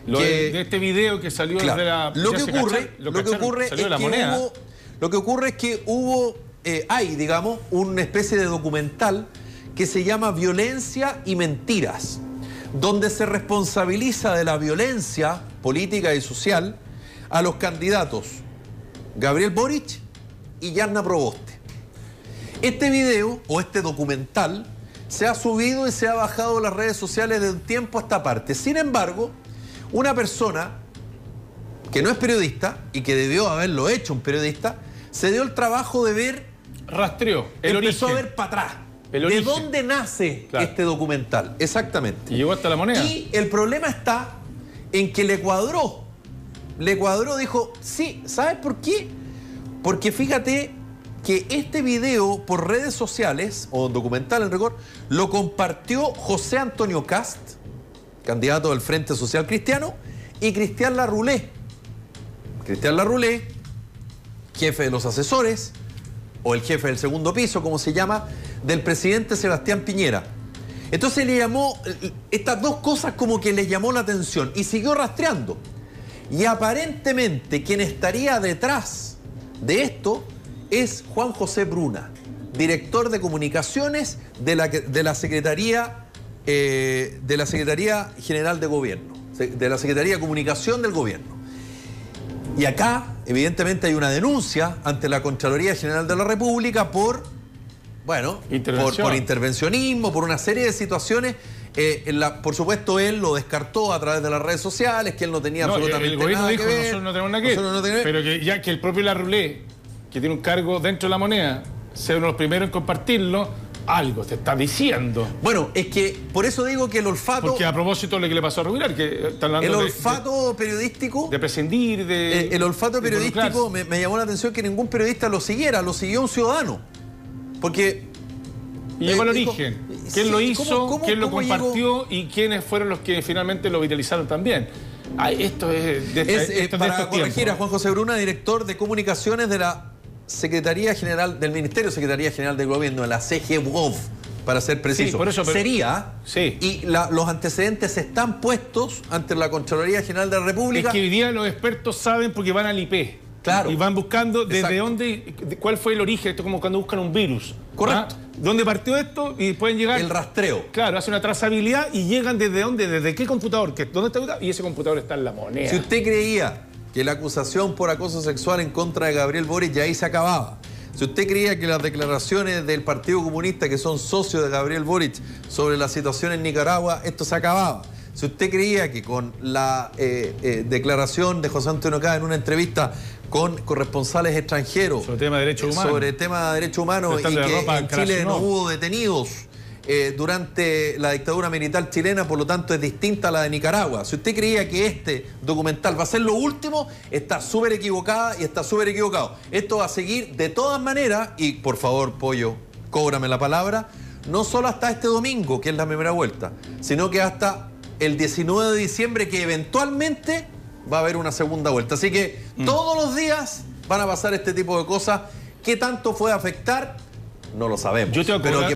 de este video que salió desde la... Lo que ocurre es que hay, digamos, una especie de documental que se llama Violencia y Mentiras, donde se responsabiliza de la violencia política y social a los candidatos Gabriel Boric y Yarna Proboste. Este video o este documental se ha subido y se ha bajado en las redes sociales de un tiempo a esta parte. Sin embargo, una persona que no es periodista y que debió haberlo hecho un periodista, se dio el trabajo de ver... Rastreó el empezó origen. a ver para atrás. El ¿De origen. dónde nace este documental? Exactamente. Y llegó hasta La Moneda. Y el problema está en que le cuadró, dijo, sí, ¿sabes por qué? Porque fíjate que este video por redes sociales, o documental en rigor, lo compartió José Antonio Cast, candidato del Frente Social Cristiano, y Cristian Larroulé. Cristian Larroulé, jefe de los asesores, o el jefe del segundo piso, como se llama, del presidente Sebastián Piñera. Entonces le llamó, estas dos cosas como que le llamó la atención y siguió rastreando. Y aparentemente quien estaría detrás de esto es Juan José Bruna, director de comunicaciones de la Secretaría General de Gobierno, de la Secretaría de Comunicación del Gobierno. Y acá, evidentemente, hay una denuncia ante la Contraloría General de la República por, bueno, por intervencionismo, por una serie de situaciones. Por supuesto, él lo descartó a través de las redes sociales, que él no tenía absolutamente nada que ver. El gobierno dijo, nosotros no tenemos nada que ver. Pero que ya que el propio Larroulé, que tiene un cargo dentro de La Moneda, sea uno de los primeros en compartirlo, algo te está diciendo. Bueno, es que por eso digo que el olfato... Porque a propósito de lo que le pasó a Rubilar, que está hablando el olfato periodístico... De prescindir, el olfato periodístico me llamó la atención que ningún periodista lo siguiera, lo siguió un ciudadano. Porque... Y llegó al origen. ¿Quién lo hizo? ¿Quién lo compartió? Y quiénes fueron los que finalmente lo viralizaron también. Esto es... para corregir a Juan José Bruna, director de comunicaciones de la Secretaría General del Ministerio Secretaría General del Gobierno, de la CGBOV, para ser preciso. Sí, por eso, sería, y los antecedentes están puestos ante la Contraloría General de la República. Es que hoy día los expertos saben porque van al IP. Claro. Y van buscando desde dónde, cuál fue el origen. Esto es como cuando buscan un virus. Correcto. ¿Dónde partió esto? Y pueden llegar... El rastreo. Claro, hace una trazabilidad y llegan desde dónde, desde qué computador, dónde está ubicado, y ese computador está en La Moneda. Si usted creía que la acusación por acoso sexual en contra de Gabriel Boric ya ahí se acababa, si usted creía que las declaraciones del Partido Comunista, que son socios de Gabriel Boric, sobre la situación en Nicaragua, esto se acababa. Si usted creía que con la declaración de José Antonio Cast en una entrevista con corresponsales extranjeros sobre tema de derechos humanos, y que en Chile no hubo detenidos durante la dictadura militar chilena, por lo tanto es distinta a la de Nicaragua. Si usted creía que este documental va a ser lo último, está súper equivocada y está súper equivocado. Esto va a seguir de todas maneras, y por favor, Pollo, cóbrame la palabra, no solo hasta este domingo, que es la primera vuelta, sino que hasta el 19 de diciembre, que eventualmente va a haber una segunda vuelta. Así que todos los días van a pasar este tipo de cosas. ¿Qué tanto puede afectar? No lo sabemos.